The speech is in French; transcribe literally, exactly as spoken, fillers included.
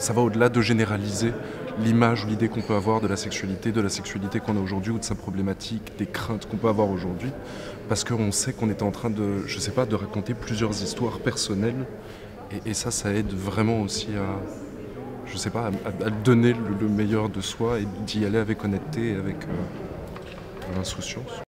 ça va au-delà de généraliser l'image ou l'idée qu'on peut avoir de la sexualité, de la sexualité qu'on a aujourd'hui ou de sa problématique, des craintes qu'on peut avoir aujourd'hui, parce qu'on sait qu'on est en train de, je sais pas, de raconter plusieurs histoires personnelles, et, et ça, ça aide vraiment aussi à, je sais pas, à, à donner le, le meilleur de soi et d'y aller avec honnêteté et avec euh, insouciance.